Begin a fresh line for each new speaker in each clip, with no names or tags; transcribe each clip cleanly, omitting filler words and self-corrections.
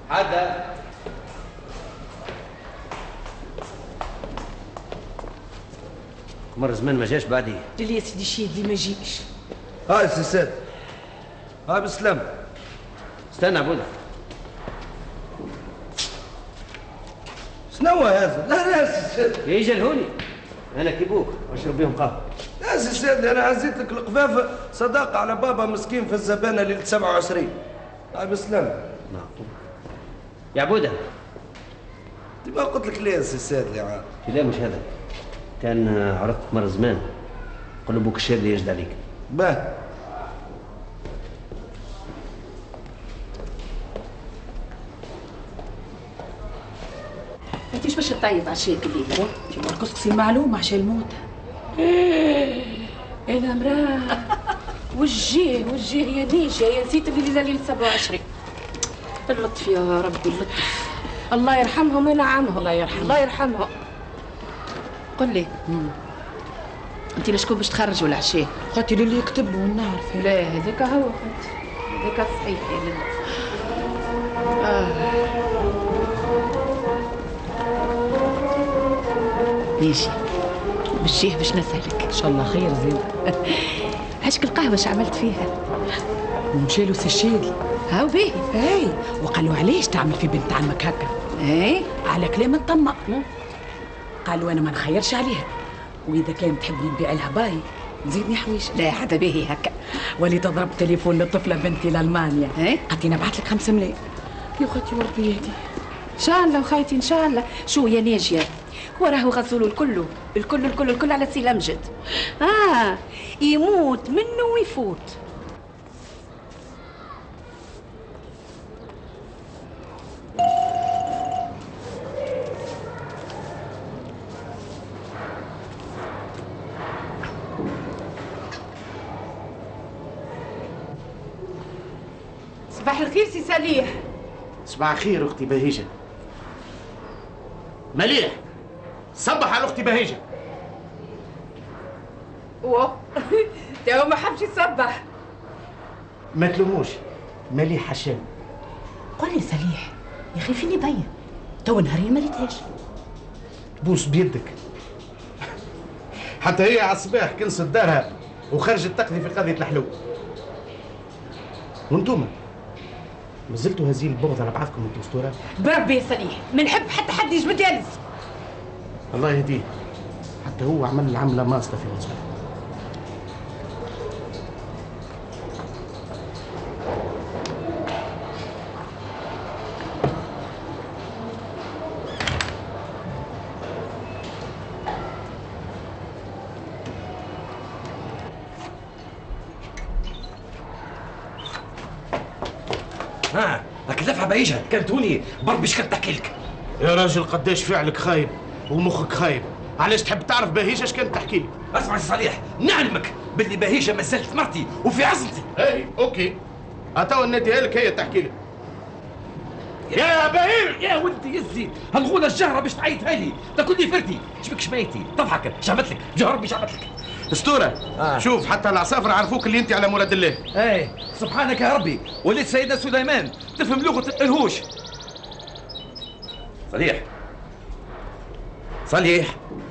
عدى. مر زمان ما جاش بعدي.
قال يا سيدي شيدي ما جيش.
هاي سي سيد، هاي بالسلامة.
استنى عبودة.
شنو هذا؟ لا سي سيد
يجي الهوني انا كيبوك واشرب بيهم قهوه.
يا سي سيد انا عزيت لك القفافه صداقه على بابا مسكين في الزبانه ليله 27. هاي بالسلامة.
نعم يا عبودة.
ما قلت لك ليه يا سي سيد يا عاد؟
لا مش هذا، كان عرفت مر زمان قل له بوك الشاب اللي يجد عليك.
باه
انتيش باش تطيب عشاك الليله؟ انتي الكسكسي المعلوم عشان الموت. انا مراه وجيه يا نيجي يا نسيت الليله ليله 27. اللطف يا ربي اللطف. الله يرحمهم وينعمهم. الله يرحمهم. قل لي انتي لشكون باش تخرجوا العشاء؟
خاطر اللي يكتب له نعرف.
لا هذاك هو خالتي، هذاك صحيح يا لله. ماشي بالشيه باش نسألك.
ان شاء الله خير زين.
هاشك القهوة اش عملت فيها؟
ومشالو سي الشادي.
هاو باهي.
اي وقالوا علاش تعمل في بنت عمك هكا؟
اي
على كلام الطمة. قالوا انا ما نخيرش عليها، واذا كانت تحبني نبيع لها باي نزيدني حويش.
لا حتى باهي هكا.
ولي تضرب تليفون للطفله بنتي لالمانيا. قالت لي نبعث لك 5 ملايين. يا خالتي وربي يهدي.
ان شاء الله وخايتي ان شاء الله. شو يا ناجيه هو راهو غسولو الكل على سي الامجد. يموت منه ويفوت. صباح الخير سي صالح.
صباح الخير اختي بهيجه. مليح صبح على اختي بهيجه.
اوه تو ما حبش يصبح.
ما تلوموش مليح هشام.
قول لي صالح يا اخي فيني ضيع تو نهارين ما ريتهاش.
تبوس بيدك. حتى هي على الصباح كنست دارها وخرجت تقضي في قضيه الحلو. وانتوما مازلتوا هزيل البغض على بعضكم انتوا اسطوره؟
بربي يا صالح ما نحب حتى حد يجبد يلز.
الله يهديه. حتى هو عمل عمله ماصله في وجهه.
راك دفعه بايجها كانت هوني بربي اش كنت تحكي لك.
يا راجل قداش فعلك خايب ومخك خايب. علاش تحب تعرف بهيجه اش كانت تحكي لك؟
اسمع يا صالح نعلمك باللي بهيجه ما زالت مرتي وفي عزلتي.
اي اوكي اتوا نديها لك هي تحكي لك. يا بهير
يا ولدي يزي هالغوله الجهره باش تعيطها لي تاكل لي فرتي. شبك شميتي تضحك شعبت لك جهر شعبت لك.
اسطوره. شوف حتى العصافر عرفوك اللي انت على مولد الله.
ايه سبحانك يا ربي وليت سيدنا سليمان تفهم لغه الهوش. صالح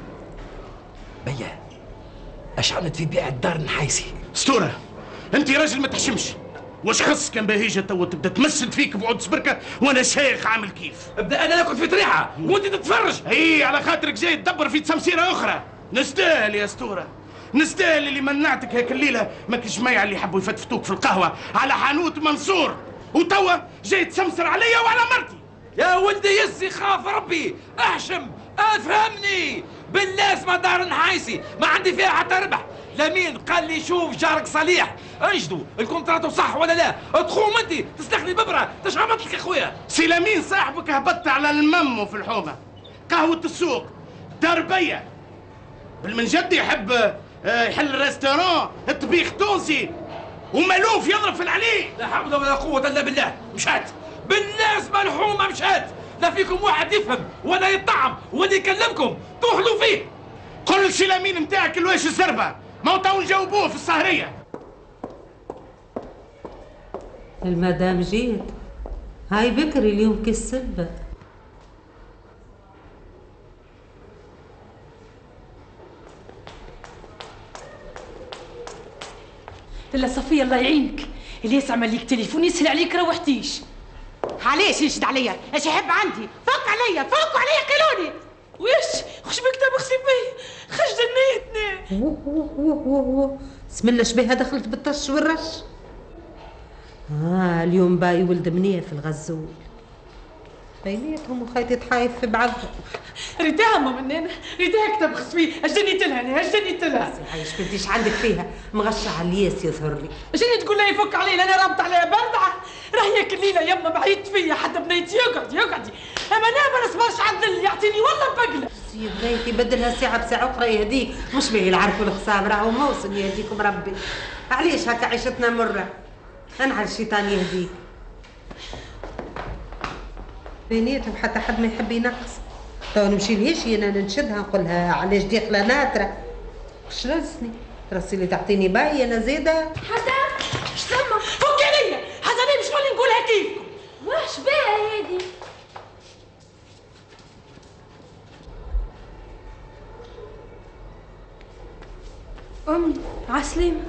بيا اش عملت في بيع الدار النحايسي؟
اسطوره انت راجل ما تحشمش. واش خص كان بهيجه تو تبدا تمسد فيك بعود سبركه وانا شيخ عامل كيف؟
ابدا انا ناكل في طريحه وانت تتفرج.
اي على خاطرك جاي تدبر في تسمسيره اخرى. نستاهل يا اسطوره نستاهل اللي منعتك هيك الليله ماك الجماعه اللي يحبوا يفتفتوك في القهوه على حانوت منصور وتوا جاي تسمسر عليا وعلى مرتي.
يا ولدي يزي خاف ربي احشم افهمني بالله اسمها دار نحايسي ما عندي فيها حتى ربح. لمين قال لي شوف جارك صالح انجدوا الكونتراتو صح ولا لا؟ تخوم انت تسلخني ببره تشعمت لك يا خويا.
سي لمين صاحبك هبطت على المم في الحومه قهوه السوق دربيه بالمنجد يحب يحل ريستوران الطبيخ تونسي ومالوف يضرب في العلي.
لا حول ولا قوه الا بالله. مشات بالله اسمها الحومه مشات. لا فيكم واحد يفهم ولا يطعم ولا يكلمكم توحلوا فيه.
قل لسي لمين نتاعك الواش الزربه ما تو نجاوبوه في السهريه.
المدام جيت هاي بكري اليوم كالسبة.
لا صفية الله يعينك، الياس عمل ليك تليفون يسهل عليك روحتيش.
علاش يشد عليا؟ اش يحب عندي؟ فك عليا، فكوا عليا قيلوني.
وش بك تبغسي بي؟ خش جنيتني.
بسم الله شبيها دخلت بالطش والرش. اليوم باي ولد منير في الغزول. بيناتهم وخيتي تحايف في بعضهم.
ريتها منين؟ ريتها تبغس فيه، اش جنيت لها انا؟ اش جنيت لها؟
عايش بنتيش عندك فيها مغشة على الياس يظهر لي.
جني تقول لها يفك علي؟ انا رابط عليها بردعه. راهي كليله يما بعيد فيا حتى بنيتي يقعدي اما انا ما نصبرش على الذل يعطيني والله بقله.
يا بنيتي بدلها ساعه بساعه اخرى يهديك، مش باهي العرف والخصام راهو موسم يهديكم ربي. علاش هكا عيشتنا مره؟ انعل الشيطان يهديك. بيناتهم حتى حد ما يحب ينقص. تو نمشي لهيش انا ننشدها نقولها علاش داخله ناتره. وش راسني؟ راسي اللي تعطيني باهي انا زاده.
حسن اش ثم؟
فكي عليا، حسن انا مش مولي نقولها كيفكم.
واش بيها هادي؟ أمي عسلامة.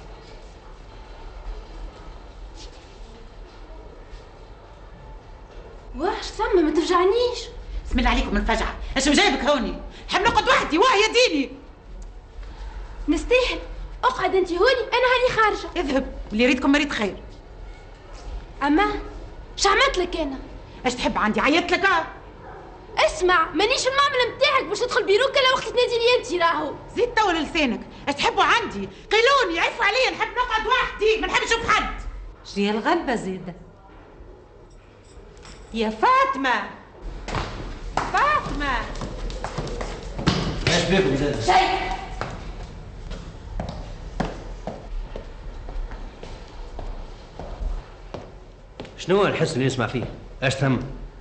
واش ثم ما تفجعنيش.
بسم الله عليكم الفجعه، اش مجايبك هوني؟ نحب نقعد وحدي واه يديني.
نستاهل، اقعد انت هوني انا هاني خارجه.
اذهب واللي يريدكم مريد خير.
اما اش عملت لك انا؟
اش تحب عندي؟ عيطت لك؟
اسمع مانيش في المعمل نتاعك باش ندخل بيروك الا وقت تناديني انت راهو.
زيد طول لسانك، اش تحبوا عندي؟ قيلوني عفوا عليا، نحب نقعد وحدي ما نحب نشوف حد.
شنو الغلبه زاده؟ يا فاطمه فاطمه
ايش بيكم زاد؟
شيء
شنو الحس اللي نسمع فيه؟ ايش ثم؟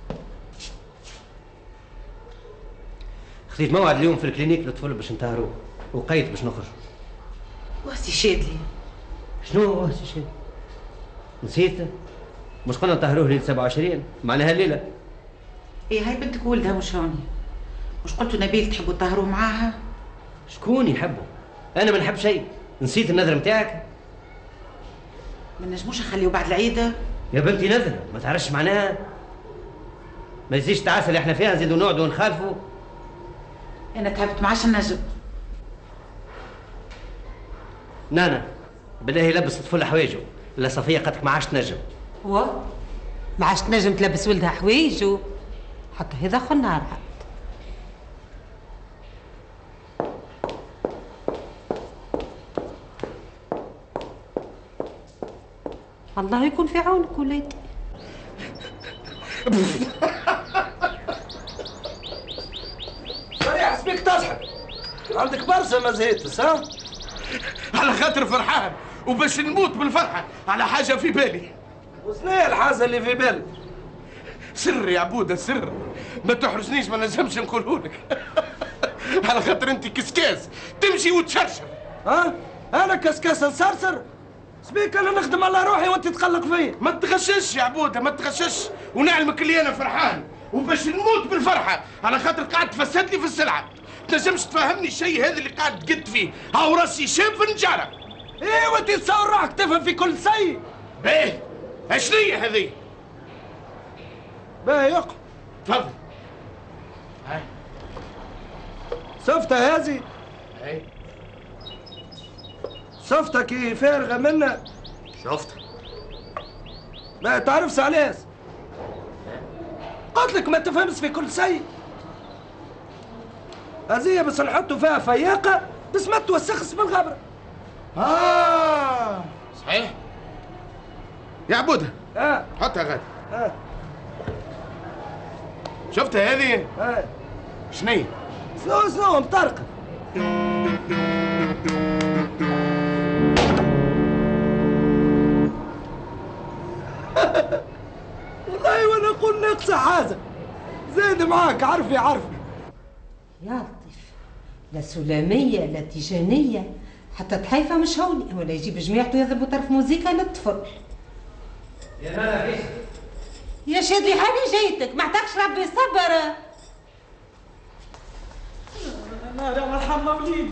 خذيت موعد اليوم في الكلينيك للطفل باش نطهروه وقيت باش نخرج.
واسي شادلي.
شنو واسي شادلي؟ نسيت؟ مش قلنا نطهروه ليلة 27 معناها الليلة.
ايه هاي بنتك ولدها مش هوني. مش قلتوا نبيل تحبوا تطهروا معاها؟
شكون يحبه؟ أنا ما نحب شيء، نسيت النذر نتاعك؟
ما نجموش نخليه بعد العيد؟
يا بنتي نذر ما تعرفش معناها؟ ما يزيدش التعاسة اللي احنا فيها نزيدوا نقعدوا ونخالفوا.
أنا تعبت ما عادش نجم.
نانا بالله يلبس الطفل حوايجه، لا صفية قالت ما عادش تنجم.
ما عادش تنجم تلبس ولدها حوايجه؟ حتى هذا خنار عاد. الله يكون في عونك وليدي.
صريح اسمك تضحك، عندك برشا ما زهقتش ها؟
على خاطر فرحان وباش نموت بالفرحة على حاجة في بالي.
وشنو الحاجة اللي في بالك؟
سر يا عبودة سر، ما تحرجنيش ما نجمش نقولهولك. على خاطر انت كسكاس تمشي وتشرشر.
ها؟ انا كسكاس نصرصر؟ سبيك انا نخدم على روحي وانت تقلق فيا.
ما تغشش يا عبودة ما تغشش، ونعلمك اللي انا فرحان وباش نموت بالفرحة على خاطر قاعد تفسد لي في السلعة. تنجمش تفهمني الشيء هذا اللي قاعد تقد فيه، هاو راسي شاب في النجارة.
ايه وانت تصور روحك تفهم في كل شيء.
باهي اشنية هذه؟
باهي اقعد.
تفضل.
هاي صفتها هذه؟
هاي
صفتها كي فارغة منا؟
شفتها.
ما تعرفش علاش؟ قلت لك ما تفهمش في كل شيء. هذه بس نحطوا فيها فياقة بس ما توسخش بالغبرة.
صحيح. يا عبودة حطها غادي. شفتها هذه؟ شنية؟
شنو مطرقة. والله وانا نقول ناقصة حاجة. زاد معاك عرفي عرفي.
يا لطيف، لا سلامية لا تيجانية حتى تحيفة مش هوني، ولا يجيب جماعته يضربوا طرف موزيكا للطفل.
يا مالا فيس.
يا شادي هاني جيتك ما عطاكش ربي صبر.
انا راه مرحمة وليدي.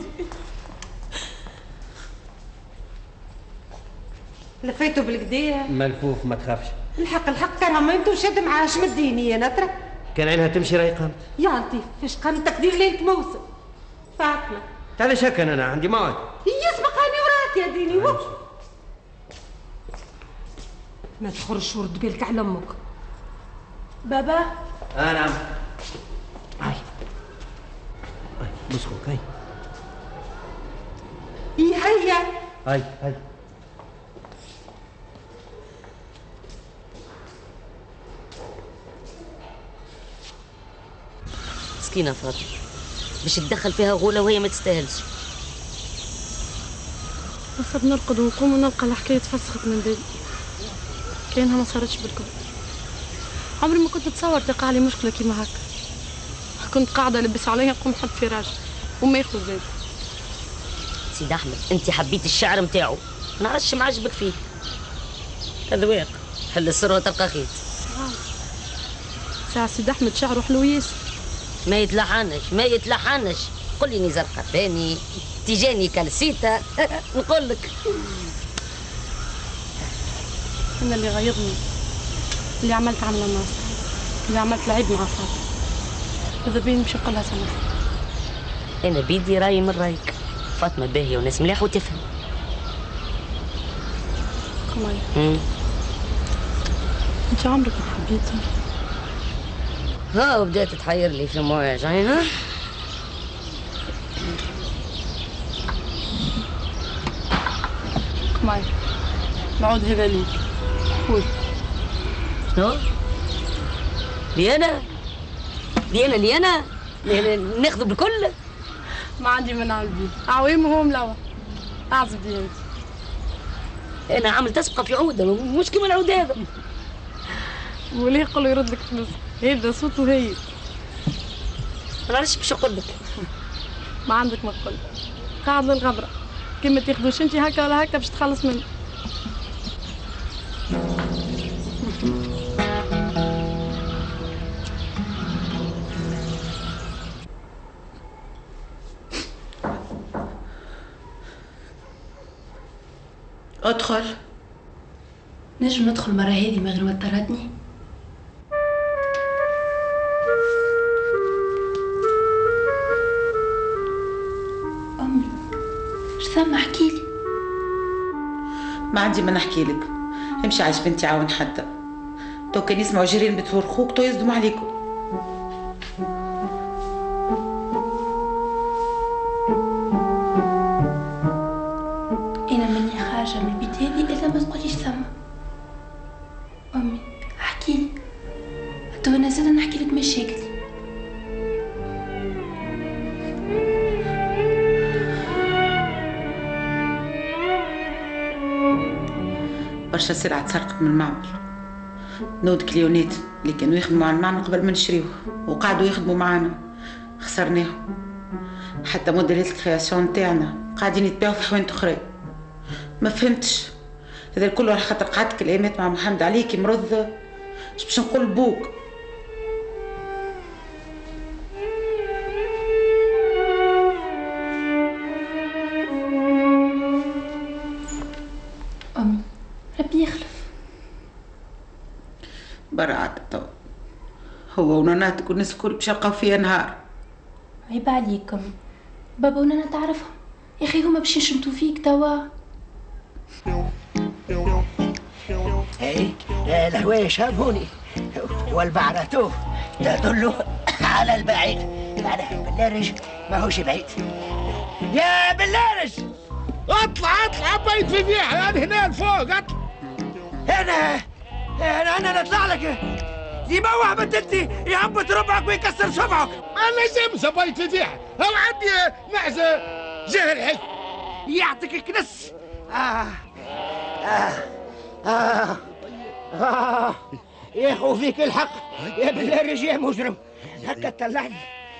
لفيتو بالكديه
ملفوف ما تخافش.
الحق كان ميمتو شد معاه شمديني يا نترى.
كان عينها تمشي راهي قامت.
يا لطيف فاش قام تقدير ليلة موسم. فاطمة
علاش هكا انا عندي موعد.
يسبقني وراك يا ديني ما تخرجش ورد بالك على امك.
بابا
نعم. هاي بسخوك هاي.
هيا
هاي
مسكينة فاطمة باش تدخل فيها غولة وهي ما تستاهلش.
بس بنرقد ونقوم ونلقى الحكاية تفسخت من بالي كأنها ما صارتش بالكل. عمري ما كنت نتصور تقع لي مشكلة كيما هكا. كنت قاعدة لبس عليها نقوم نحط فراش وما ياخذ زاد.
سيد أحمد أنت حبيت الشعر متاعو ما نعرفش ما عجبك فيه. هذا واقع حل السر وتلقى خيط.
ساعة سيد أحمد شعره حلو ياسر.
ما يتلحنش قل لي نزار قفاني تيجاني كالسيتا نقول لك.
أنا اللي غيظني اللي عملت عملة ناصر اللي عملت العيب مع فاطمة. إذا بين مش نقولها سمح.
أنا بيدي راي من رايك. فاطمة باهية وناس مليح وتفهم.
كمان أنت عمرك ما حبيتني.
ها وبدأت تحير لي في مواجهين. ها
كمان العود هذا ليك. قول.
شنو؟ لي أنا ناخذه بالكل.
ما عندي منع البيت عويم وهو ملوى. أعزب دي أنت.
أنا عامل تسبقة في عودة مش كيما العود هذا.
وليه يقولوا يرد لك فلوس؟ هيدا صوته هي.
ما نعرفش باش نقول لك.
ما عندك ما تقول. قاعد للغبرة. كيما تاخذوش انت هكا ولا هكا باش تخلص منه.
ادخل.
نجم ندخل مرة هذه من غير ما تطردني؟ أمي اش ثم احكيلي.
ما عندي ما نحكي لك. امشي عايش بنتي عاون حتى تو كان يسمعوا جيرين بتورخوك تو يصدموا عليكم.
أنا مني خارجة من البيت هذه إلا ما تقوليش ثم. أمي احكيلي تو أنا زادة نحكي لك مشاكلي.
برشا سلعة تسرقت من المعمل. نود كليونات اللي كانوا يخدموا على المعمل قبل ما نشريوه وقعدوا يخدموا معانا خسرناهم. حتى موديلات الكرياسيون نتاعنا قاعدين يتباعوا في حوانت اخرى. ما فهمتش هذا الكل على خاطر قعدت كلامات مع محمد عليكي مرض. اش باش نقول بوك.
أمي ربي يخلف.
برعت تو هو وناناتك والناس الكل باش يلقاو فيا نهار.
عيب عليكم بابا ونانا تعرفهم يا أخي هما باش يشمتوا فيك توا.
اي الهوايش هابوني والبعرة تدل على البعيد. معناها بلارج ماهوش بعيد. يا بلارج
اطلع بيت في فيحة انا هنا الفوق اطلع.
انا نطلع لك يبوح بنتي يهبط ربعك ويكسر سبعك.
انا زمزة بيت في فيحة هو عندي معزة جهل حي
يعطيك كنس. ياخو فيك الحق يا بلارج يا مجرم. هكا تطلعني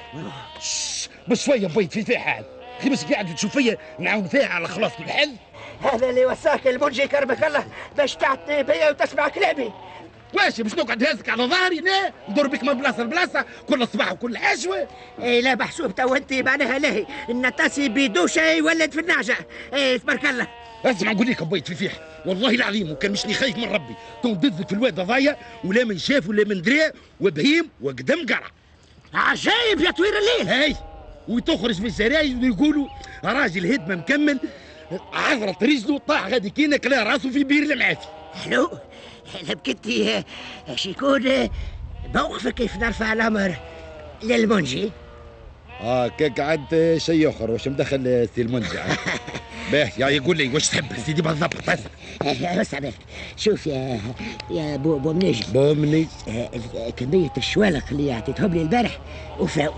بشوية بيت في فيحة اخي بس قاعد تشوف فيا نعاون فيها على خلاص الحل.
هذا اللي وساك المنجي كرمك الله باش تعتني بيا وتسمع كلامي.
واش باش نقعد هازك على ظهري؟ لا ندور بك من بلاصه لبلاصه كل صباح وكل حشوه.
إيه لا محسوب تو انت معناها لاهي النطاسي بيدوشه يولد في النعجه. إيه تبارك الله.
اسمع نقول لك بيت فيح والله العظيم وكان مشني خايف من ربي تو ندزك في الواد ضايع ولا من شاف ولا من دري وبهيم وقدم قرع.
عجايب يا طوير الليل.
هاي وتخرج في الجرايد ويقولوا راجل هدمه مكمل عذرت رجله طاح غادي كينا كلا راسه في بير المعافي.
حلو انا بكتي اش يكون موقفك كيف نرفع الامر للمنجي.
كاك عاد شيء اخر واش مدخل سي المنجي. باهي يقول لي واش تحب سيدي بالضبط.
بس بالك شوف يا بو منيجي.
بو منيجي
كمية الشوالق اللي عطيتهم لي البارح وفاو.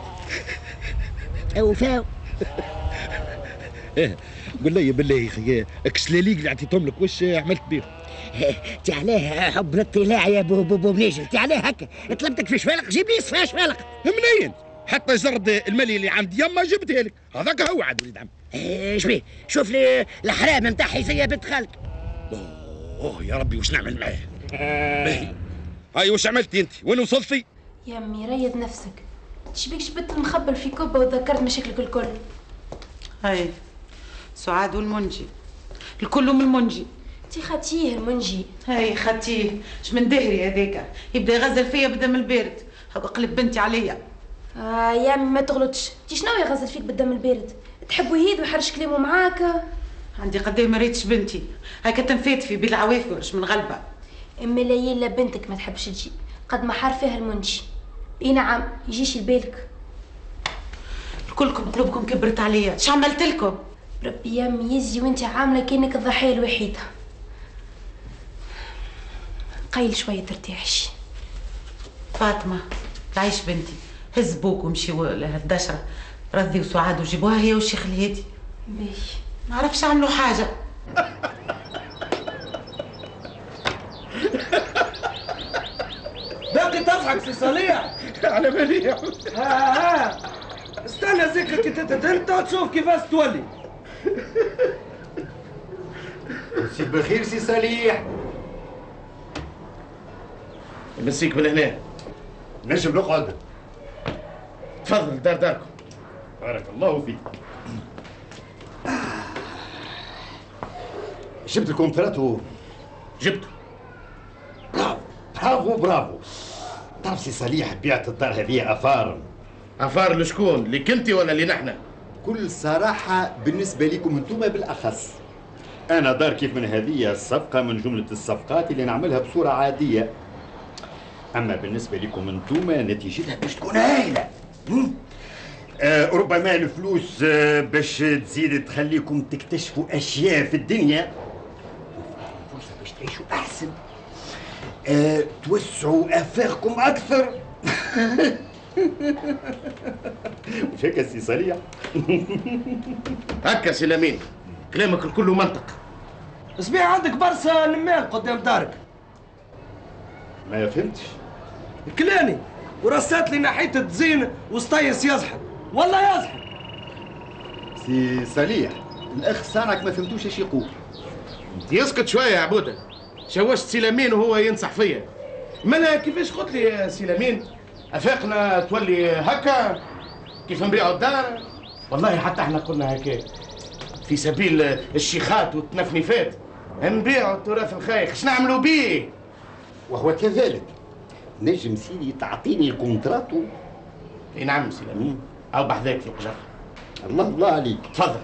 قول لي بالله يا اخي اكسلاليك اللي عطيتهم لك واش عملت بيهم؟
انت عليه حب الاطلاع يا بو منيجي. انت عليه هكا طلبتك في شوالق جيب لي صفا شوالق.
منين؟ حتى جرد المالي اللي عند يما جبتها لك هذاك هو عاد وليد عم.
ايش بيه؟ شوف لي الحرام نتاعي زي بنت خالك.
اوه يا ربي واش نعمل معاه؟ باهي هاي واش عملتي انت؟ وين وصلتي؟
يا امي ريض نفسك. تشبيك جبت المخبل في كوبه وتذكرت مشاكلك الكل.
هاي سعاد والمنجي الكل من المنجي.
انتي خاتيه المنجي.
هاي خاتيه اش من دهري هذاك يبدا يغزل فيا بالدم البارد. هاكا قلب بنتي عليا.
يا امي ما تغلطش. انتي شنو يغزل فيك بالدم البارد؟ تحبوا يهيد ويحرش كلامه معاك؟
عندي قديه ما ريتش بنتي هاكا تنفات في بيد العوافر من غلبه.
امي ليلى بنتك ما تحبش تجي قد ما حار فيها المنجي. اي نعم يجيش لبالك.
كلكم قلوبكم كبرت عليا. اش عملت لكم؟
ربي يا امي يزي وانت عامله كانك الضحيه الوحيده. قيل شويه ترتاحش.
فاطمه تعيش بنتي. هز بوك ومشيوا لهالدشره رضي وسعاد وجيبوها هي والشيخ الهادي.
باهي
ما عرفش عملوا حاجه.
باقي تضحك سي صالح
على بالي.
استنى زيك كي انت تشوف كيفاش تولي.
مسيك بخير سي صالح.
مسيك بالهنا.
نجم نقعد؟
تفضل داركم.
بارك الله فيك. جبت الكونتراتو؟
جبته.
برافو. تعرف سي صالح بعت الدار هذه افار.
افار لشكون؟ ليك انت ولا لي نحن؟
بكل صراحة بالنسبة لكم انتم بالأخص. أنا دار كيف من هذه الصفقة من جملة الصفقات اللي نعملها بصورة عادية. أما بالنسبة لكم انتم نتيجتها باش تكون هايلة. ربما الفلوس باش تزيد تخليكم تكتشفوا أشياء في الدنيا. فرصة باش تعيشوا أحسن. توسعوا آفاقكم أكثر. مش هيك سي صالح؟
هكا سي لامين كلامك الكل منطق.
اسمع عندك برشا نمال قدام دارك.
ما فهمتش.
كلاني ورصات لي ناحية التزين وسطيس يزحف والله يزحف.
سي صالح الأخ صانعك ما فهمتوش ايش يقول.
انت يسكت شوية يا عبودة. شوشت سي لامين وهو ينصح فيا. مالا كيفاش قلت لي يا سي لامين افاقنا تولي هكا كيف نبيعوا الدار؟ والله حتى احنا قلنا هكا في سبيل الشيخات والتنفنيفات نبيعوا التراث الخايخ. اش نعملوا بيه؟
وهو كذلك. نجم سيدي تعطيني الكونتراتو؟
اي نعم سي لامين. او بحذاك في قجر.
الله عليك.
تفضل.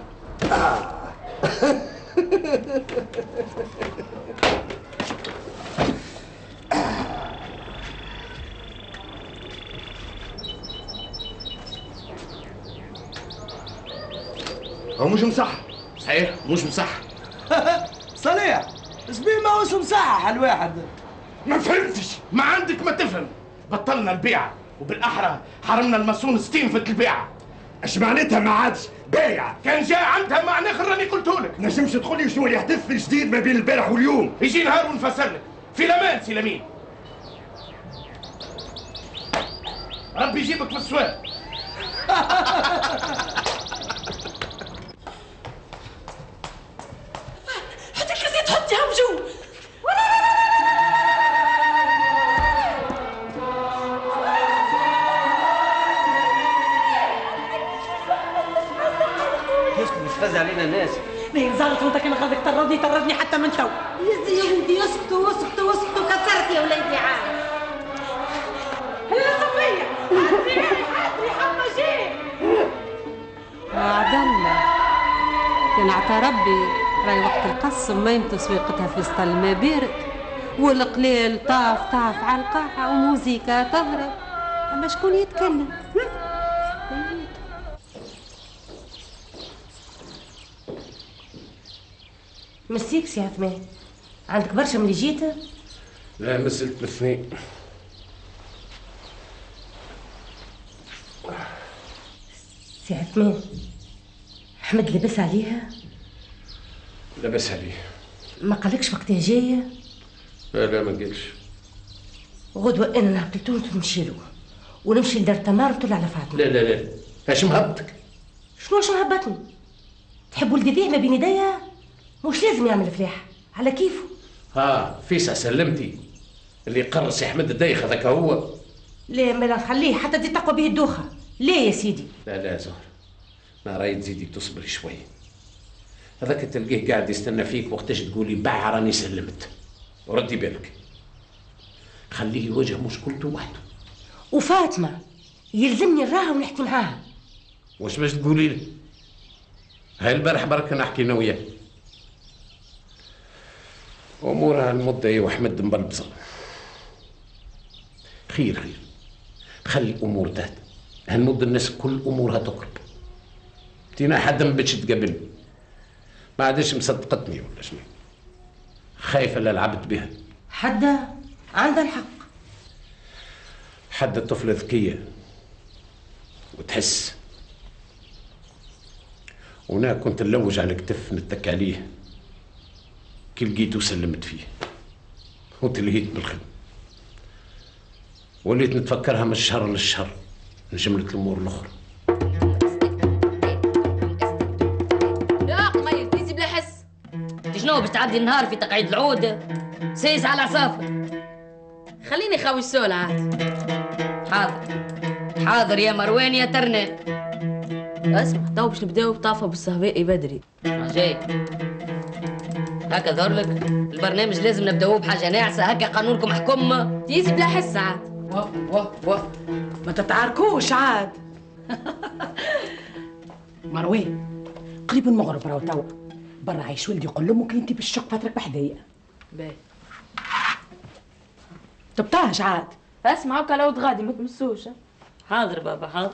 هو مش مصح.
صحيح مش مصح.
صالح سبيه ما هوش مصحح الواحد.
ما فهمتش. ما عندك ما تفهم. بطلنا البيعة وبالأحرى حرمنا الماسون ستين في البيعة.
اش معناتها ما عادش بايع؟
كان جاء عندها معنى اخر راني قلتهولك.
نجمش تقول لي شنو اللي يحدث في جديد ما بين البارح واليوم؟
يجي نهار ونفسر لك. في الامان سي لامين. ربي يجيبك في السواد.
حطي الكاسيت حطيها بجو. خاطرك انا خاطرك طردني حتى من تو.
يزي يا ولدي اسكتوا اسكتوا اسكتوا كسرت يا وليدي عاد.
هلا صفية حاضري حما جي.
عبد الله كان عطا ربي راي وقت القسم ما يمت سويقتها في سطل الماء بارد والقليل طاف على القاعة وموزيكا تضرب، أما شكون يتكلم؟
مسيك سي عثمان، عندك برشا من اللي جيت؟
لا ما زلت باثنين.
سي عثمان، أحمد لبس عليها؟
لبس عليه.
ما قالكش وقتها جاية؟
لا ما قالش.
غدوة أنا نهبط لتونس ونمشي له ونمشي لدار تمار ونطل على فاطمة.
لا اش مهبطك؟
شنو اش مهبطني؟ تحب ولدي ذيه ما بين يديا؟ مش لازم يعمل فلاح على كيفه.
فيسع سلمتي اللي قرر سي احمد الدايخ هذاك هو.
لا ما نخليه حتى تزيد تقوى به الدوخه. ليه يا سيدي؟
لا زهر، ما رايد تزيدي تصبري شوي. هذاك تلقيه قاعد يستنى فيك وقتاش تقولي باع راني سلمت. وردي بالك خليه يواجه مشكلته وحده.
وفاطمه يلزمني نراها ونحكي معاها.
واش باش تقولي لي؟ هاي البارح برك نحكي انا وياه. امورها المده يا احمد مبلبصه. خير خلي الامور تهدى. هالمده الناس كل امورها تقرب. تينا حد ما بتش تقابلني. ما عادش مصدقتني ولا شنو؟ خايفه لا لعبت بها.
حدا عندها الحق.
حدا طفله ذكيه وتحس. وانا كنت نلوج على كتف نتك عليه كي لقيته سلمت فيه وتلهيت بالخدمه. وليت نتفكرها من الشهر للشهر من جمله الامور الاخرى.
يا قمير تيزي بلا حس. انت شنو باش تعدي النهار في تقعيد العود؟ سيس على عصافر. خليني خاوي السول عاد. حاضر يا مروان يا ترنان. اسمع تو باش نبداو بطافه بالصهبائي بدري. جاي هكا ظهر لك البرنامج لازم نبداوه بحاجه ناعسه هكا قانونكم حكم. تيزي بلا حس عاد.
واه ما تتعاركوش عاد. مروان قريب المغرب راهو توا برا عايش ولدي يقول لامك انت بالشق فترك بحذايا.
باهي
تبطاش عاد.
اسمع هكا لو تغادي ما تمسوش.
حاضر بابا حاضر.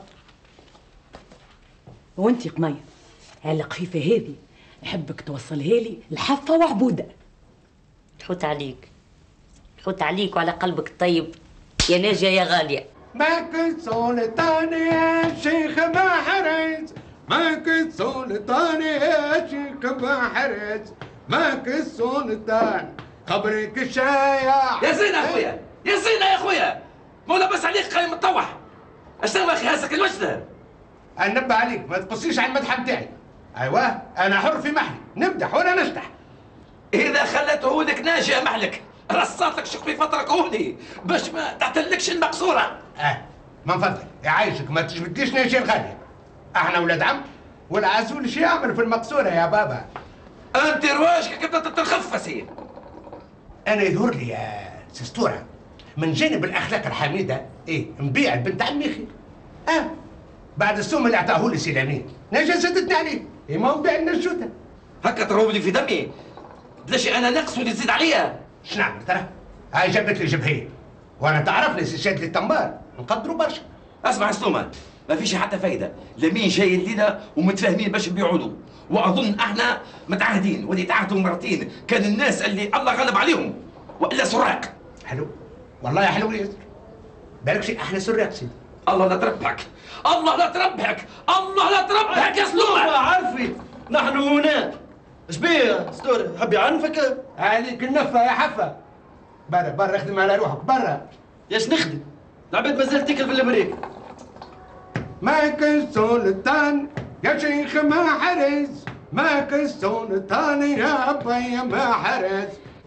وانتي قمية هالقفيفة هذه نحبك توصلها لي لحفة وعبودة.
تحوت عليك وعلى قلبك الطيب يا ناجية يا غالية.
ماك سلطان يا شيخ محرز، ماك سلطان يا شيخ محرز، ماك سلطان قبرك الشايع.
يا زينة اخويا يا زينة يا اخويا، مو لاباس عليك قايم مطوح. اشتغل اخي هاسك الوجده.
انبه عليك ما تقصيش على المدح بتاعي. ايوه انا حر في محلي، نمدح ولا نشطح.
اذا خلت عودك ناجيه محلك رصات لك شق في فتره كوني باش ما تعتلكش المقصوره.
من فضلك يعيشك ما تجبدليش ناجيه الغاليه. احنا ولاد عم والعسول شو يعمل في المقصوره يا بابا؟
انت رواجك بدات تنخف سيد.
انا يظهر لي يا سستوره من جانب الاخلاق الحميده نبيع البنت عمي خير. بعد السم اللي اعطاه لي سي لامين نجا زدتني عليه. ما نبيع النجوته
هكا تروبني في دمي. بلاش انا نقص ودي تزيد عليا.
شنو نعمل ترى؟ هاي جابت لي جبهيه وانا تعرفني سي شاد لي التمبار نقدروا برشا.
اسمع سلومان ما فيش حتى فايده. لمين جايين لينا ومتفاهمين باش نبيعوا له، واظن احنا متعاهدين واللي تعاهدوا مرتين كان الناس اللي الله غلب عليهم والا سراق.
حلو والله حلو ياسر. بالك شيء احنا سراق سيدي.
الله لا تربحك، الله لا تربحك، الله لا تربحك يا سلومان.
عارفي نحن هنا. اش بيه ستوري حبي عنفك؟
هذيك النفه يا حفه. برا اخدم على روحك برا.
ياش نخدم؟ العباد مازال تاكل في الامريكا.
ماك سلطان يا شيخ محرز، ماك سلطان يا بي محرز.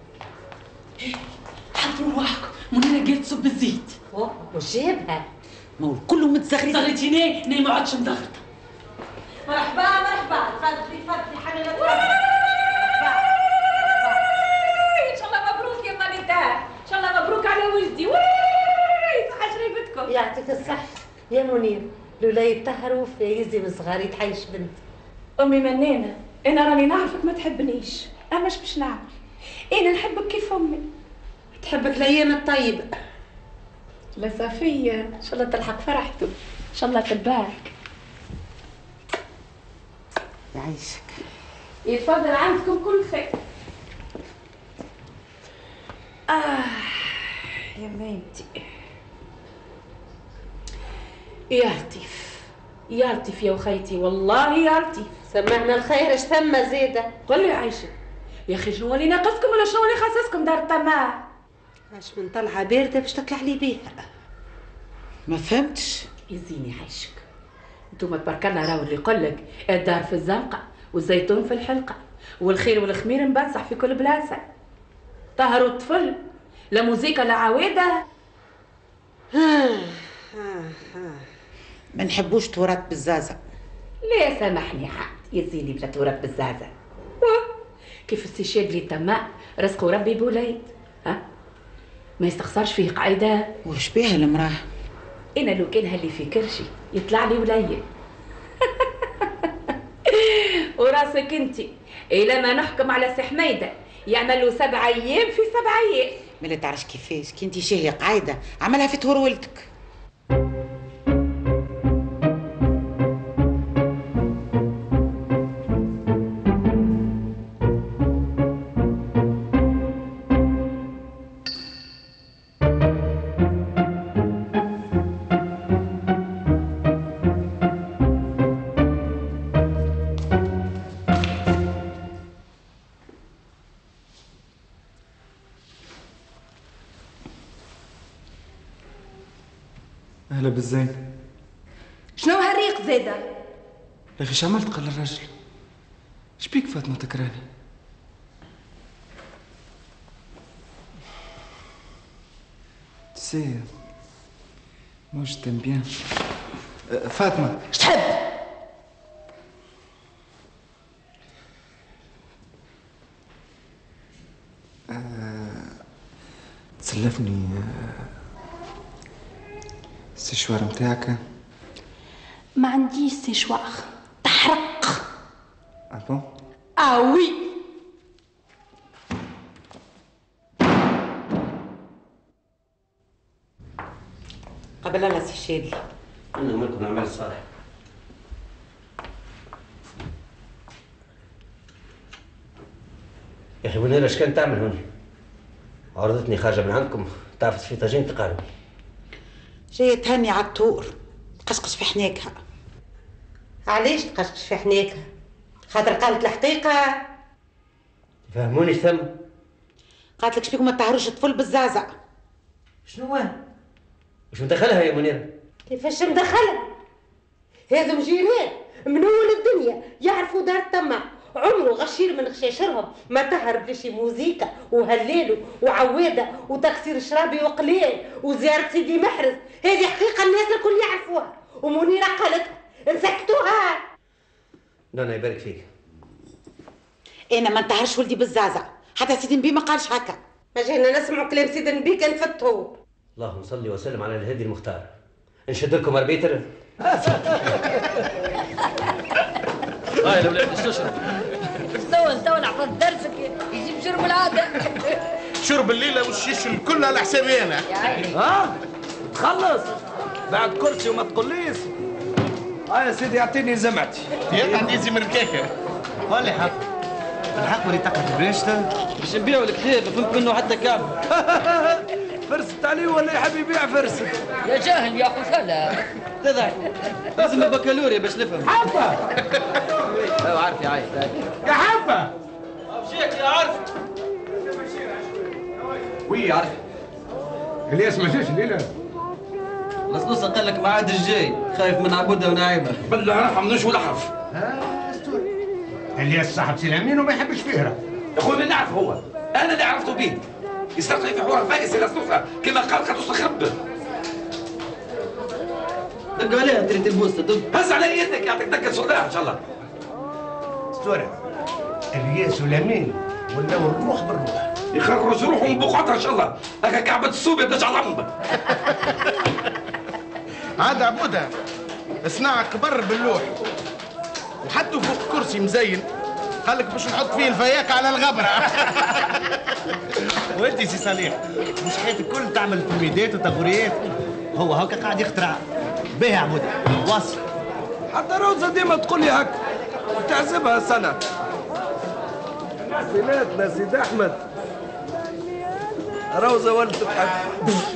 حضروا رواحكم منيرة قالت صب الزيت.
وش جابها؟
ما هو كله متزغري.
زغرتيني ناي ما عادش مضغطه.
مرحبا تفضلي حنانة. يا منير لولا يطهروا فايزي والصغار يتحيش بنت.
امي منانه، انا راني نعرفك ما تحبنيش، اما اش باش نعمل؟ انا نحبك كيف امي.
تحبك الايام الطيبه.
لا صفيه ان شاء الله تلحق فرحته، ان شاء الله تبارك.
يعيشك.
يتفضل عندكم كل خير. يا ميمتي يا لطيف يا لطيف يا وخيتي، والله يا لطيف.
سمعنا الخير اش ثم زيده.
قول لي عايشه يا اخي شنو اللي ناقصكم ولا شنو اللي خاصسكم دار الطماع؟
عاش من طلعه بارده باش تطلع لي بيها.
ما فهمتش.
يزيني عايشك، انتوما تبارك الله راهو اللي يقول لك الدار في الزنقه والزيتون في الحلقه والخير والخمير مبصح في كل بلاصه. طهروا الطفل، لا موزيكا لا عواده.
ما نحبوش تورات بالزازة.
ليه سامحني حد يزيني بلا تورات بالزازة. كيف السي اللي تما رزقه ربي بوليد، ها ما يستخسرش فيه قاعده.
وش بيها المراه؟
انا لو كان هاللي في كرشي يطلع لي وليد. وراسك انتي الى ما نحكم على سي حميده يعملوا 7 ايام في 7 ايام.
ما تعرفش كيفاش كي انتي شاهيه قاعده عملها في طهور ولدك.
أهلا بالزين.
شنو هالريق زاده؟
يا أخي اش عملت قال الراجل؟ اش بيك فاطمة تكراني؟ سي موش تم بيان. فاطمة
اش تحب؟
تسلفني السشوار متاعك.
ما عنديش سيشوار، تحرق.
بون؟
وي.
قبل الله سي شادي.
انا منكم الاعمال الصالحه. يا اخي منير اش كانت تعمل هون؟ عرضتني خارجه من عندكم طافت في طاجين تقارب.
جايه تهني على الطور تقشقش في حناكها.
علاش تقشقش في حناكها؟ خاطر قالت الحقيقه.
فهموني ثم.
قالت لك شبيكم ما تطهروش الطفل بالزعزع.
شنو واش مدخلها يا منيره؟
كيفاش مدخلها؟ هذم جيران من اول الدنيا يعرفوا دار الطمع، عمره غشير من غشاشرهم ما طهر بلا موزيكا وهلالو وعواده وتكسير شرابي وقليل وزياره سيدي محرز. هذه حقيقه الناس الكل يعرفوها، ومنيره قالتها نسكتوها.
نانا يبارك فيك.
انا ما نطهرش ولدي بالزعزع، حتى سيدي نبي ما قالش هكا.
ما جينا نسمعوا كلام سيدي النبي كان فتهو.
اللهم صل وسلم على الهادي المختار. نشد لكم اربيتر.
هاي الولاد الششرة.
تو نحفظ درسك يجيب شرب العاده.
شرب الليله والشيش الكل على حسابي انا.
ها؟ تخلص بعد كرسي وما تقوليش.
يا سيدي اعطيني زمعتي.
يا عندي زي مركاكه.
قولي حق الحق ولي تقعد بريشته باش نبيعوا الكتاب ما فهمت منه حتى كعب. فرست عليه ولا يحب يبيع فرست؟
يا جاهل يا خسالة
تضحك لازم البكالوريا باش نفهم.
حبه
ايوه عارف يا عايش.
يا حبه
مشيك يا عارف.
وي عارف الياس ما جاش الليله.
لصلصة قال لك ما عادش جاي خايف من عبودة ونعيمة.
بالله رحم نش ولا حرف.
الياس صاحب سلامين وما يحبش فيها.
يا اخوي من نعرف هو انا اللي عرفته بيه يسرق لي في حوار فايس يا لصلصة كما قال خطوس خب.
دق عليها تريد البوسة دق.
هز على يدك يعطيك دقة صداع ان شاء الله.
اسطوره الياس ولامين ولاو الروح بالروح.
يخرج روحهم بقعتها ان شاء الله. هكا كعبة السوق يبدا عظم.
عاد عبودة اصنع كبر باللوح وحطوا فوق كرسي مزين، قال لك باش نحط فيه الفياك على الغبرة.
وانت سي صالح مش حياتك الكل تعمل تلميذات وتغريات، هو هكا قاعد يخترع. باهي عبودة واصل.
حتى روزة ديما تقول لي هكا وتعزبها سنة. سيناتنا سيدي أحمد، روزة ولدت تضحك.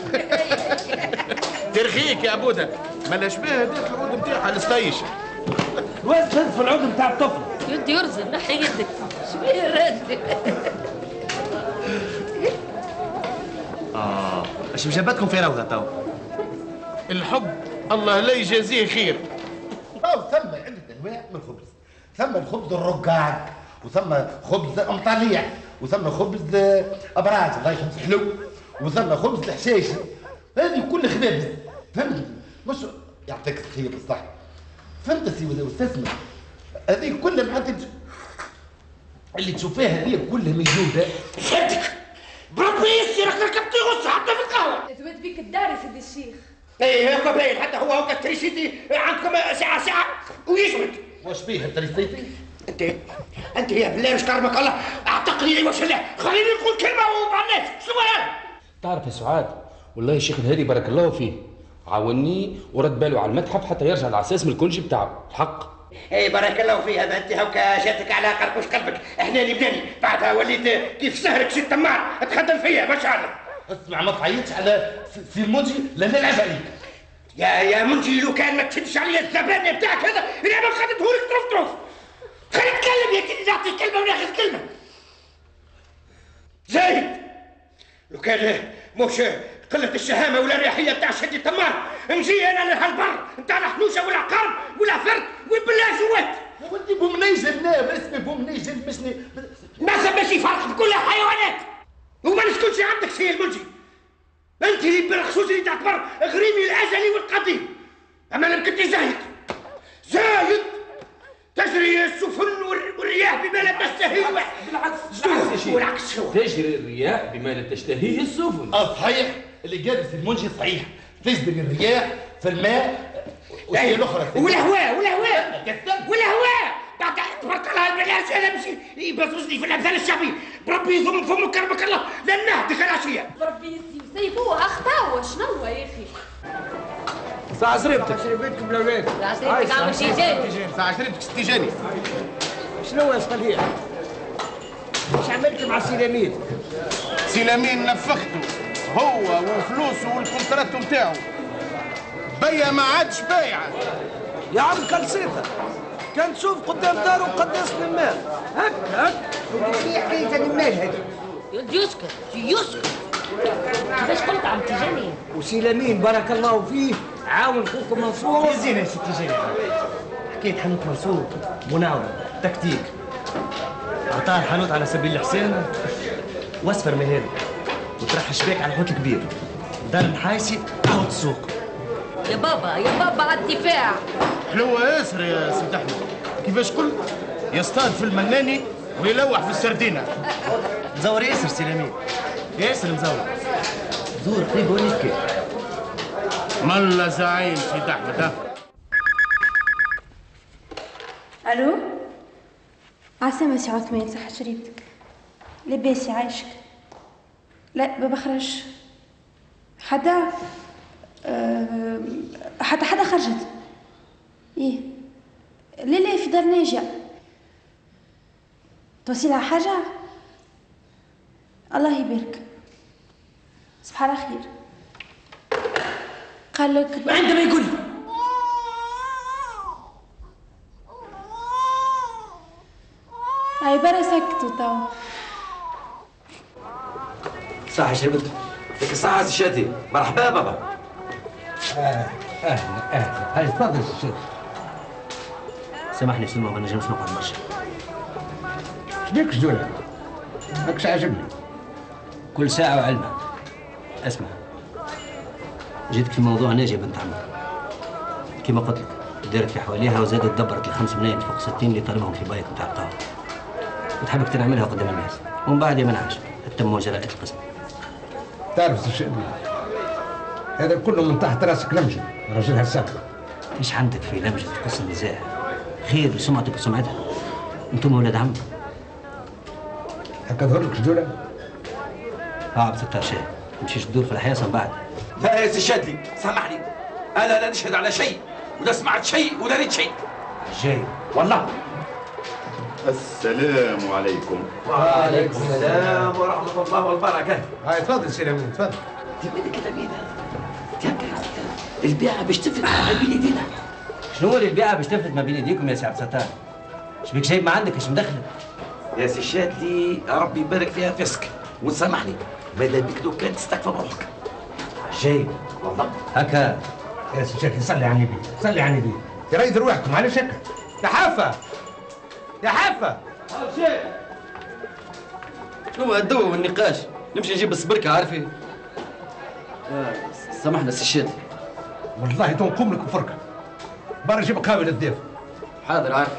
ترخيك يا عبودة، مالاش بها هداك العود نتاعها الستايش.
الواد تهز في العود نتاع الطفل.
يدي يرزن نحي يدك شوية راد.
اش جابتكم في روضة تو؟
الحب الله لا يجازيه خير.
أو ثم عدة أنواع من الخبز، ثم الخبز الرقاق، وثم خبز أمطاليع، وثم خبز أبراج الله يخلص حلو، وثم خبز الحشاشي. هذه كل خبز، فهمت؟ مش يعطيك الخير بالصح. فهمت سي واستثمر. هذه كلها معناتها اللي تشوفيها هذه كلها موجودة.
فهمتك. بربي يسيرك ركبتي غص حتى في القهوة.
زود بيك الدار يا سيدي الشيخ.
ايه هكا باين، حتى هو هكا التريسيتي عندكم ساعة ويشمت.
واش بيه التريسيتي؟
انت يا بالله مش كرمك الله اعتقني واش لا، خليني نقول كلمة ومع الناس، شنو هذا؟
تعرف يا سعاد، والله الشيخ الهادي بارك الله فيه عاوني ورد باله على المتحف حتى يرجع العساس من الكونجي بتاعه، الحق.
اي بارك الله فيه. هذا انت هكا جاتك على قرقوش قلبك، احنا اللي بداني بعدها وليت كيف سهرك سي التمار تخدم فيا ما شاء الله.
اسمع ما تعيطش على سي المنجي لان نلعب عليك.
يا منجي لو كان ما تشدش عليا الزبانه بتاعك هذا انا ما خدتهولك طرف خليك تكلم يا كي نعطيك كلمه وناخذ كلمه. زايد لو كان مش قلة الشهامة ولا الريحية بتاع شدي التمار نجي أنا لهالبر نتاع الحنوشة والعقار والعفرت والبلاجوات.
ودي بومنيجل لا اسمي بومنيجل مشني
ما ماشي فرق بكلها حيوانات وما نسكتش عندك سي المنجي. أنت اللي بالخصوص اللي تعتبر غريمي الأزلي والقديم، أما لم كنت زايد تجري السفن والرياح بما لا تشتهيه.
بالعكس يا شيخ،
والعكس شو؟
تجري الرياح بما لا تشتهيه السفن.
صحيح اللي قال سي المنجي صحيح، تجري الرياح في الماء والشيء الاخرى
والهواء بعد تبارك الله البلاش انا مش يبصصني في الامثال الشعبيه. بربي يضم فمك كرمك الله لن نهدك العشيه.
بربي سيبوها اخطاوه شنو يا اخي.
ساعة شربتك.
شربتك بالاولاد.
ساعة شربتك عم شيجاني.
ساعة شربتك ستيجاني.
شنو يا صليح؟ ايش عملت مع سيلامين؟
سيلامين نفخته هو وفلوسه والكونترات نتاعو. بيا ما عادش بايعه.
يا عم كلسيتها كان تشوف قدام داره قداس المال هك
في حكاية المال هذه.
يسكت كيفاش قلت عم تيجاني؟
وسيلامين بارك الله فيه عاون خوكم منصور.
زين يا ستي جاني. حكاية حانوت منصور مناوضة تكتيك. عطاه الحانوت على سبيل الإحسان واسفر مهاري وترحش شباك على الحوت الكبير. دار الحايسي قهوة السوق.
يا بابا على الدفاع.
حلوة ياسر يا سيد أحمد. كيفاش قلت؟ يصطاد في المناني ويلوح في السردينة.
مزور ياسر سلامين، ياسر مزور. زور قريب وليك.
ملا زعيم سيد أحمد. ها
الو عسامة سي عثمان صحة شريبتك لباسي عايشك. لا ما بخرج حدا حدا خرجت. ايه لا في دار ناجية. توصيلها حاجة الله يبارك. صباح على خير. قال لك
عندما يقول
هاي برا سكتوا تو.
صح شربت لك الساعة الشاتي. مرحبا بابا.
اهلا هاي تفضل الشيخ. سامحني سلمى ما نجمش نقعد برشا.
شبيك شدولة؟ ماكش عاجبني.
كل ساعة وعلمها. اسمع جيتك في موضوع ناجية بنت عمك كما قلت لك دارت في حواليها وزادت دبرت ال5 ملايين فوق 60 اللي طالبهم في بايك نتاع القهوة وتحبك تنعملها قدام الناس ومن بعد ما نعش تم جراءة القسم.
تعرف شو شأني؟
هذا كله من تحت راسك لمجة رجلها السابق.
ايش عندك في لمجة تقص النزاع؟ خير لسمعتك وسمعتها. انتم ولاد عم.
هكا ظهر لك شدولة؟
بتطلع شيء، مشيش تدور في الحياة من بعد.
لا يا سي شادلي سامحني، انا لا نشهد على شيء ولا سمعت شيء ولا ريت شيء.
جاي
والله.
السلام عليكم.
وعليكم السلام ورحمة الله والبركة.
هاي تفضل سي لمين تفضل.
تبدا كده بينا. تبدا يا خويا البيعة باش تفلت ما بين ايدينا.
شنو اللي البيعة باش تفلت ما بين ايديكم يا سي عبد الستار؟ ايش بيك جايب ما عندك ايش مدخلك؟
يا سي شادلي ربي يبارك فيها فيسك وتسامحني ماذا بك لو كان تستكفى بروحك.
جاي
والله
هكا يا سي شادلي صلي على النبي صلي على النبي يا ريت روحكم علاش هكا؟ يا حافة يا حافة
شنو الدوا والنقاش؟ نمشي نجيب السبركة عارفي؟ سامحنا سي شادلي.
والله تنقوم لك بفرقة. برا جيب قهوة للضيف.
حاضر عارف.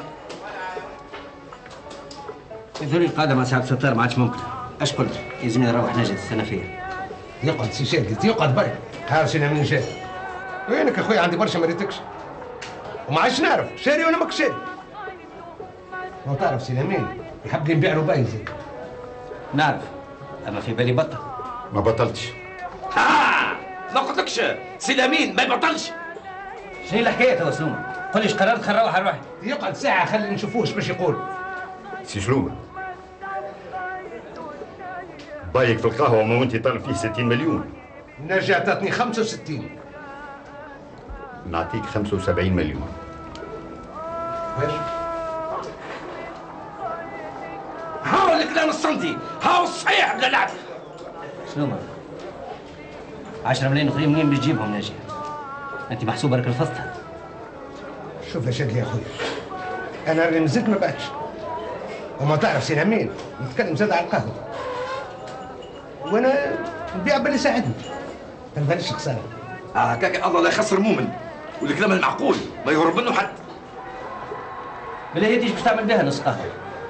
الظروف القادمة مع سي عبد الستار ما عادش ممكن. اش قلت؟ يلزمني نروح نجد السنفية.
يقعد سي شادلي يقعد برا. هارشنا من جاي. وينك يا خويا عندي برشا ما ريتكش. وما عادش نعرف شاري ولا ماك شاري. ما تعرف سي لمين يحب لي نبيع له باين زين.
نعرف اما في بالي بطل.
ما بطلتش.
ما قلتلكش سي لمين ما يبطلش.
شنو الحكاية توا سلومة؟ قل ليش قررت نروح على روحي؟
يقعد ساعة خلي نشوفوش باش يقول.
سي شلومة بايك في القهوة ما وانت طالب فيه 60 مليون.
نرجع تعطني 65.
نعطيك 75 مليون.
واش؟
هاو الكلام الصندي هاو الصحيح بلا لعب.
شنو ما 10 ملايين اخرين منين باش تجيبهم ناجي؟ انت محسوبه راك الفصتها.
شوف يا شادلي يا خويا انا اللي نزلت ما بعتش وما تعرف سي لمين نتكلم زاد على القهوه وانا نبيع باللي يساعدني ما نبانش خساره.
هكاك الله لا يخسر مؤمن والكلام المعقول ما يهرب منه حد.
بلا هي باش تعمل بها نص قهوه.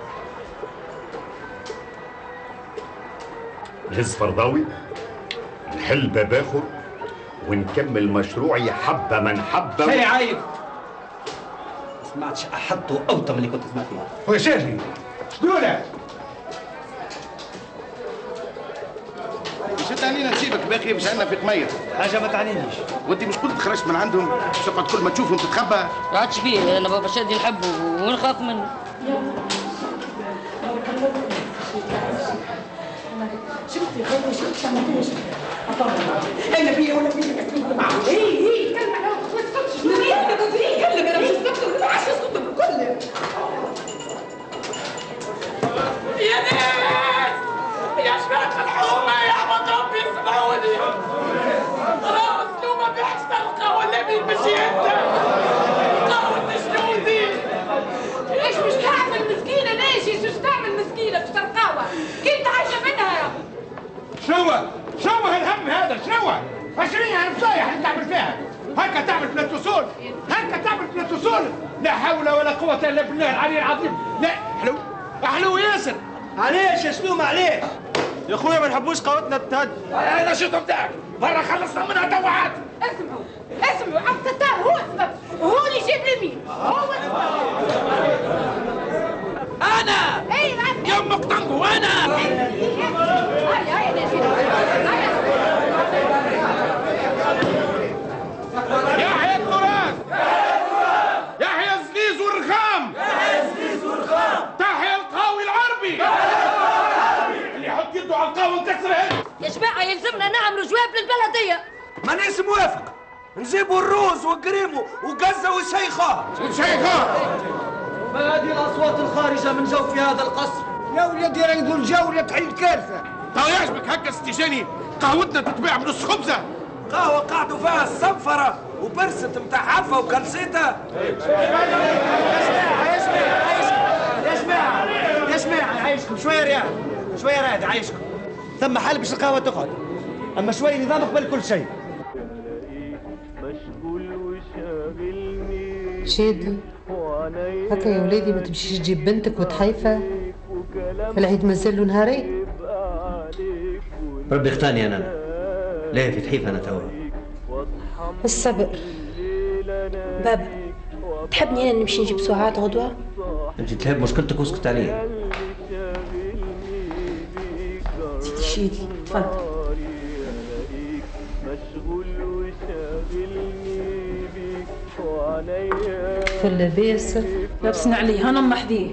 نهز فرضاوي نحل باب اخر ونكمل مشروعي حبه من حبه.
شي عايب ما سمعتش احط واوطى من اللي كنت سمعت فيها.
خويا شادلي شدولة
مش تعنينا نسيبك باقي مش عندنا في قمية.
حاجه ما تعنينيش.
وانت مش قلت خرجت من عندهم تقعد كل ما تشوفهم تتخبى؟
ما عادش بيه انا بابا شادي نحبه ونخاف منه.
شفتي خير شفتي عملتيش انا بيا ولا بيا كلمه معه اي كلمه انا ما تسكتش كلم انا مش اسكت ما عادش اسكت بالكل. يا ناس يا شباب الحومه يا مطب يسمعوني راهو سلومه بيحشتلقى ولا مين ماشي انت قهوه شنودي ايش مش تعمل مسكينه ناجي شو تعمل مسكينه في القهوه كنت عايشه منها.
شنو هالهم هذا شنو؟ 20 نصايح اللي تعمل فيها هكا تعمل في التصول هكا تعمل في التصول. لا حول ولا قوة الا بالله العلي العظيم. لا حلو ياسر.
علاش يا سلوم علاش؟ يا خويا ما نحبوش قهوتنا تتهد.
انا شفتهم نتاعك برا خلصنا منها توا عاد.
اسمعوا عبد الستار هو السبب هو اللي جاب لمين هو
انا
اي
يمك طنقو انا
يحيى التراث يحيى الزليز والرخام تحيا القاوي العربي اللي يحط يده على القهوه نكسر هيك.
يا جماعه يلزمنا نعملوا جواب للبلديه.
مانيش موافق نجيبوا الروز والقريمو وقزه والشيخه.
ما هذه الاصوات الخارجه من جوف هذا القصر؟
يا ولدي راه يقول جولة تحل كارثه. تو يعجبك هكا استجاني قهوتنا تتباع بنص خبزه؟
قهوه قعدوا فيها الصنفره وبرست متاع حفه وكلسيته.
يا جماعه عايشكم شويه رياض شويه راد عايشكم. ثم حل باش القهوه تقعد اما شويه نظام قبل كل شيء.
شادلي هكا يا ولادي ما تمشيش تجيب بنتك وتحيفه العيد مازال له نهارين.
ربي اختاني انا لا في تحيف انا توا
الصبر. بابا تحبني انا نمشي نجيب سعاد غدوه؟
انت تلهب مشكلتك واسكت عليا.
سيدي شيلي تفضل.
في اللباس
لابسين عليه انا محذيه.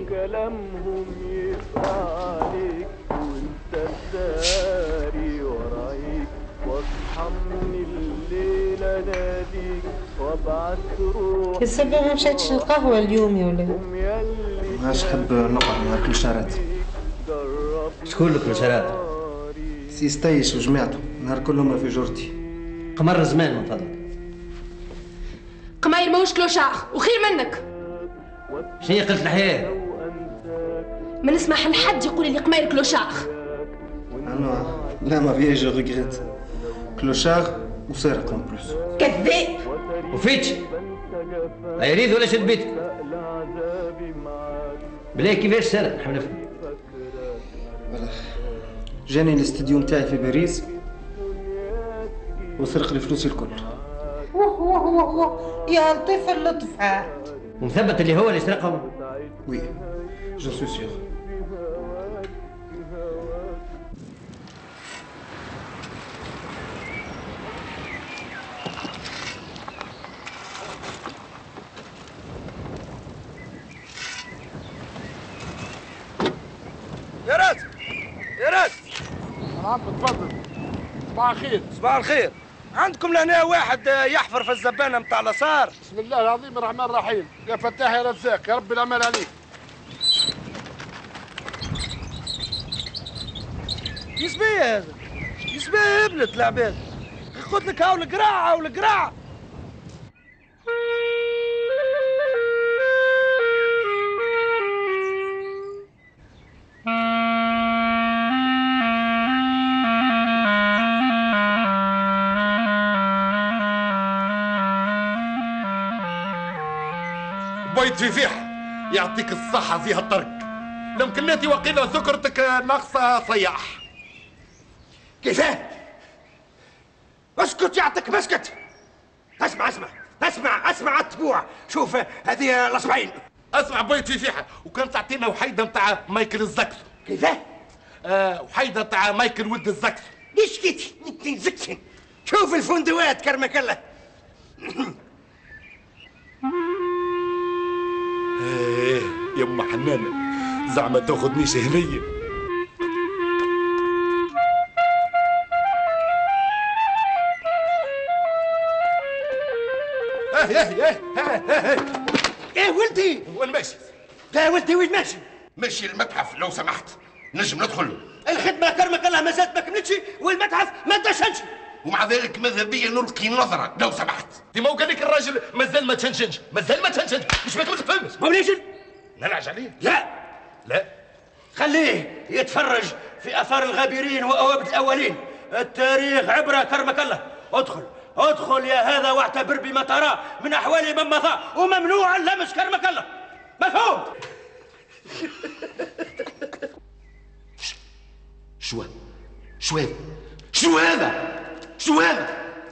كسبب ما مشيتش القهوة اليوم يا ولاد.
ماش نحب نقعد مع كلوشارات.
شكون الكلوشارات؟
سي ستيش وجماعته نهار كلهم في جورتي.
قمر زمان من فضلك.
قماير ماهوش كلوشار وخير منك.
شنو قلت الحياة؟
ما نسمح لحد يقول لي قماير كلوشار.
انا لا ما فيها جو ريغريت. كلوشار وسارق اون بلوس.
كذاب.
وفيتش يريد ولا شد بيتك؟ بلاي كيفاش سرق نحب نفهم.
جاني الاستديو نتاعي في باريس وسرق لي فلوسي الكل.
يا لطيف اللطفة.
ومثبت اللي هو اللي سرقهم؟
وي جو سوي سيغ.
يا راس يا راس.
نعم تفضل. صباح الخير.
صباح الخير. عندكم لهنا واحد يحفر في الزبانه نتاع الاسار.
بسم الله العظيم الرحمن الرحيم. يا فتاح يا رزاق يا رب العمل عليك.
يسبيه هذا يسبيه ابنة العباد. قلت لك هاو القراعه والقراعه.
بيت في فيحة يعطيك الصحة فيها الطرق. لمكناتي وقيلة ذكرتك ناقصة صياح.
كيفاه؟ اسكت يعطيك مسكت. اسمع اسمع اسمع اسمع التبوع. شوف هذه الاصبعين.
اسمع بيت في فيحة وكان تعطينا وحيدة نتاع مايكل الزكسو.
كيفاه؟
وحيدة نتاع مايكل ود الزكسو.
ليش كيتي انت زكسن؟ شوف الفندوات كرمك الله.
ايه يما حنانة زعما تاخذنيش هنية.
ايه ولدي
وين ماشي؟
يا ولدي وين ماشي؟
ماشي المتحف لو سمحت نجم ندخل.
الخدمة كرمك الله ما زالت ما كملتش والمتحف ما دشنش.
ومع ذلك ماذا بيا نلقي نظرة لو سمحت. ديما وقال لك الراجل مازال ما تشنشنش مازال ما تشنشنش. مش بيك ما تفهمش.
موليجن
نلعج عليه.
لا خليه يتفرج في اثار الغابرين واوابد الاولين. التاريخ عبره كرمك الله. ادخل يا هذا واعتبر بما ترى من احوال من مضى وممنوع اللمس كرمك الله. مفهوم؟
شو هذا؟ شو هذا؟ شو هذا؟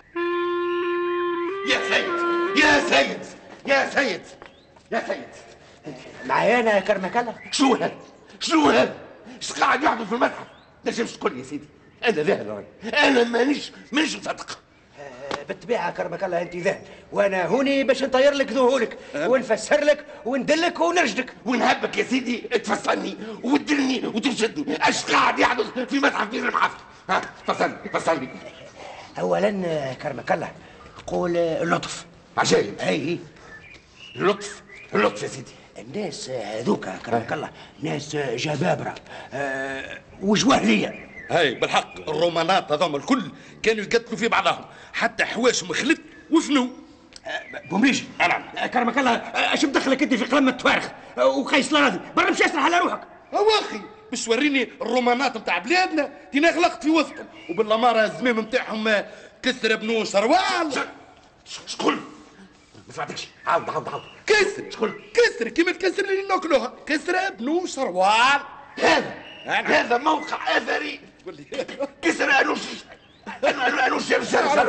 يا سيد يا سيد يا سيد يا سيد
معايا انا كرمك الله.
شو هذا؟ شو هذا؟ ايش قاعد يحدث في المتحف؟ تنجمش تقول يا سيدي انا ذهل. انا مانيش مصدق.
بالطبيعه كرمك الله انت ذهل وانا هوني باش نطير لك ذهولك ونفسر لك وندلك ونرشدك
ونهبك يا سيدي تفصلني وتدلني وترشدني. ايش قاعد يحدث في متحف بير المعافى؟ ها فصلني.
اولا كرمك الله قول لطف.
عجيب.
اي
اللطف يا سيدي.
الناس هذوك كرمك الله ناس جبابره وجوهليه.
هاي بالحق الرومانات هذوما الكل كانوا يقتلوا في بعضهم حتى حواشهم خلت وفنوا.
بومريجي
نعم
كرمك الله اش مدخلك انت في قلم التوارخ وقيس راضي برا مش اسرح على روحك.
اخي باش توريني الرومانات نتاع بلادنا تينا غلقت في وسطهم وبالاماره الزمام نتاعهم كسر بنو شروال. شكون؟ ما سمعتكش. عاود كسر. شكون؟ كسر كيما تكسر اللي ناكلوها. كسر بنو شروال. هذا موقع اثري. كسر انوش شروال.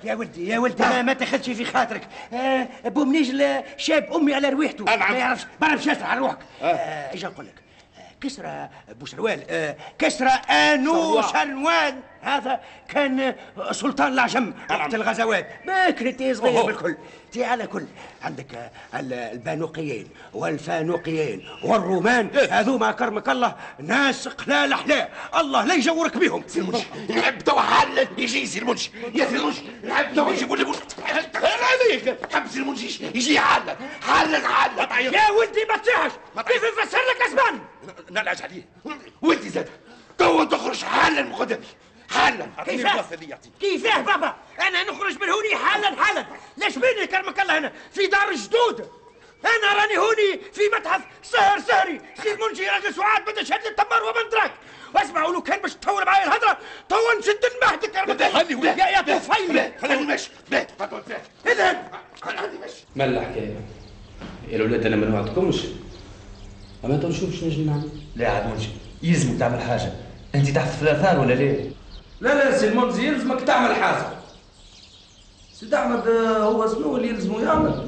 يا ولدي يا ولدي ما تاخذش في خاطرك. بومنيج شاب امي على رواحته ما يعرفش يسرع على روحك. اجي نقول لك كسرى بوشروال كسرى انو شروال هذا كان سلطان العجم وقت الغزوات ما كريتي صغير بالكل. تي على كل عندك البانوقيين والفانوقيين والرومان هذوما كرمك الله ناس قلال احلاه الله لا يجورك بهم.
سي المنشي نحب توا حل يجي سي المنشي يا سي المنشي نحب توا يجيبوا لي عليك نحب سي المنشي يجي حل
يا ولدي ما تصيحش كيف نفسر لك اسباني
نلعج عليه وانت زاد توا تخرج حالا من قدامي حالا.
كيفاه بابا انا نخرج من هوني حالا ليش بيني كرمك الله هنا في دار جدود انا راني هوني في متحف سهري سي المنشي راجل سعاد بدا شد التمر ومن دراك واسمعوا لو كان باش تطول معايا الهضره توا نشد نمهدك كرمك يا طفيل
خليني ماشي
اذهب
ما الحكايه يا الاولاد انا ما نوعدكمش اما انتوا نشوف نجم نعمل.
لا عاد منشي يلزمك تعمل حاجه انت تحت ثلاثان ولا ليه؟
لا سي المنزي يلزمك تعمل حاجه. سيد احمد هو شنو اللي يلزمه يعمل؟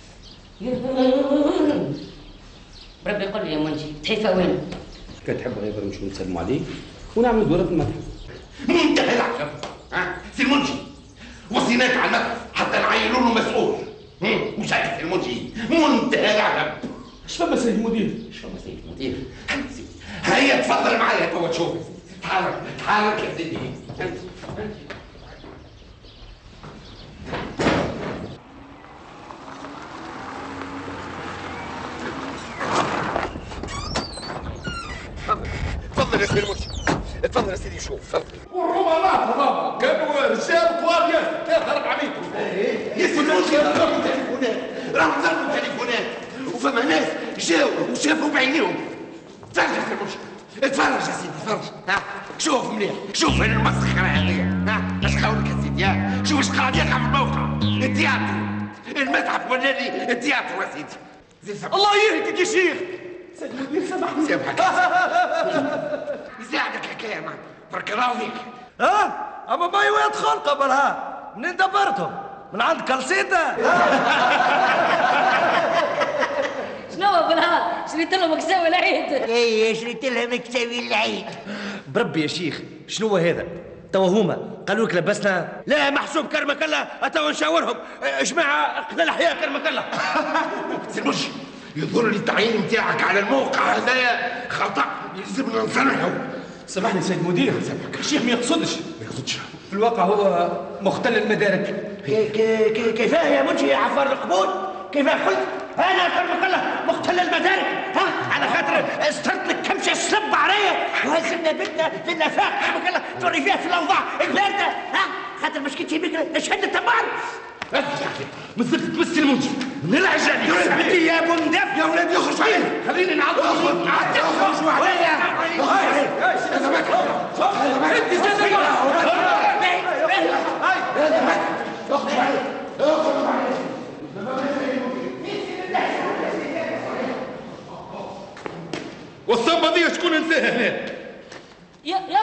ربي يقول لي يا منجي تحيفه وين؟
كان تحب غير نمشيو نسلموا عليه ونعمل دوره في المتحف.
منتهى العجب سي المنجي وصيناك على المتحف حتى نعينوا له مسؤول. مش عارف سي المنجي منتهى العجب.
اش فما سيد المدير؟
هيا تفضل معايا توا تشوف. تحرك يا سيدي.
تفضل يا سيدي المنشي تفضل يا سيدي شوف تفضل.
والروما بابا كانوا رجال طوال يا 3-4 متر. يا سيدي المنشي راهم ضربوا تليفونات وفما ناس جاوا وشافوا بعينيهم. تفرج يا سيدي المنشي اتفرج يا سيدي اتفرج. شوف مليح شوف هنا المسخره هذيا. اش قولك يا سيدي شوف اش قاعد يقع في الموقع التياترو المتحف ولا لي التياترو يا سيدي.
الله يهديك يا شيخ.
سيد المدير سامحني سامحك يساعدك الحكايه معك برك الله فيك.
اما باي وين دخل قبل منين دبرتهم؟ من عند كالسيتا.
شنو بالها شريت لهم مكساوي العيد.
اي شريت لها مكساوي العيد.
بربي يا شيخ شنو هذا؟ توا هما قالوا لك لبسنا؟
لا محسوب كرمك الله توا نشاورهم جماعه قنا الاحياء كرمك الله.
سي المنشي يظهر لي التعيين نتاعك على الموقع هذايا خطا يلزمنا نصلحه.
سامحني سيد المدير الشيخ ما يقصدش في الواقع هو مختل المدارك.
كيفاه يا منشي يا عفار القبول كيفاه قلت انا كرمك الله مختل المدارك على خاطر استرت لك كمشه سلب عليا وهزمنا بيتنا في الافاق كرمك الله توري فيها في الاوضاع البارده خاطر باش كنتي بكره نشهد التمار.
ما زلت تمثل المنشي نلعج عليك
يا بندف
يا ولاد يخرج عليه خليني نعطل
اخرج عليا
هذا ما كان هذا ما اخرج عليه اخرج عليه.
والصبه دي شكون نساها هنا؟
يا